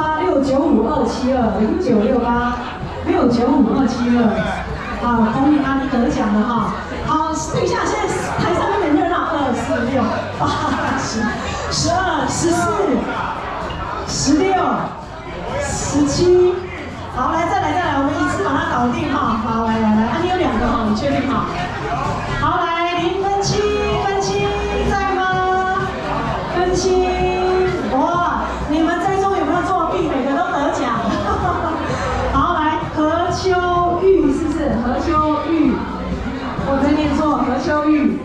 695272，0968695272。好，恭喜他，你得奖了哈。好，等一下，现在台上有点热闹，2、4、6、8、10、12、14、16、17。好，来，再来，我们一次把它搞定哈。好，来，啊，你有2个哈，你确定哈？好，来，0分7，分7在吗？分7，哇，你们在座有没有作弊？每个都得奖。好，来，何秋玉是不是？何秋玉，我在念错，何秋玉，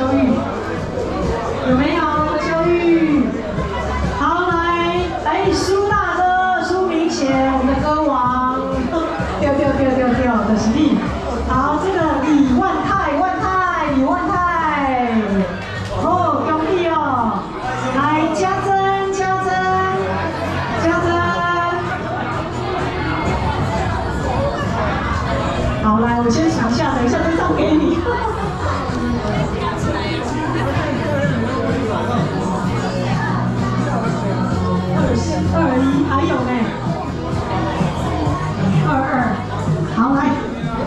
有没有？何秋玉。好，来，苏大哥，苏明贤，我们的歌王，掉的实力。好，这个李万泰，哦，恭喜哦。来，家珍。好，来，我先想一下，等一下再上给你。21，还有呢。22，好来。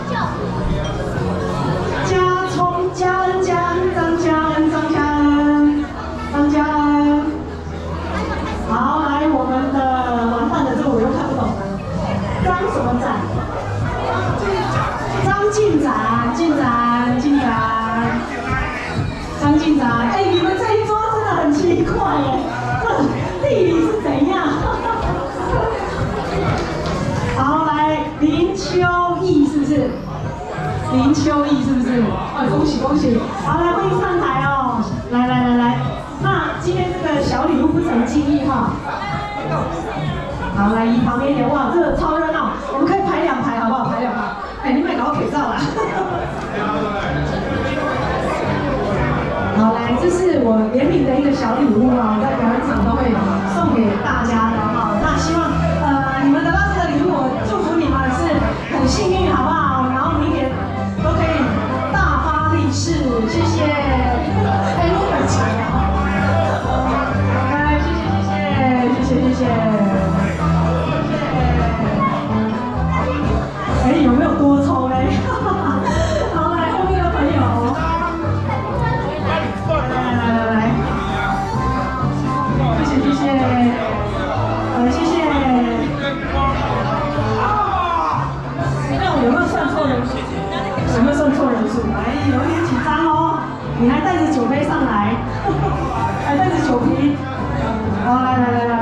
张嘉恩。好，来我们的完蛋的这个我又看不懂了。张什么展？张进展。哎，你们这一桌真的很奇怪耶，地理是怎样？好，来林秋义是不是？哎，恭喜！好，来欢迎上台哦！来，那今天这个小礼物不成敬意哈。好，来移旁边一点，哇，这个超热闹，我们可以排2排好不好？排2排。哎，你们搞给照啦。好，来，这是我联名的一个小礼物啊，在表演场都会送给大家的哈。那希望你们得到这个礼物，我祝福你们是很幸运，好不好？然后明年都可以大发利市，谢谢。哎，录很长啊。来，谢谢。哎，有没有多抽嘞？好，来后面的朋友。来，谢谢。那有没有算错人数？来，有点紧张哦。你还带着酒杯上来，还带着酒瓶。好，来。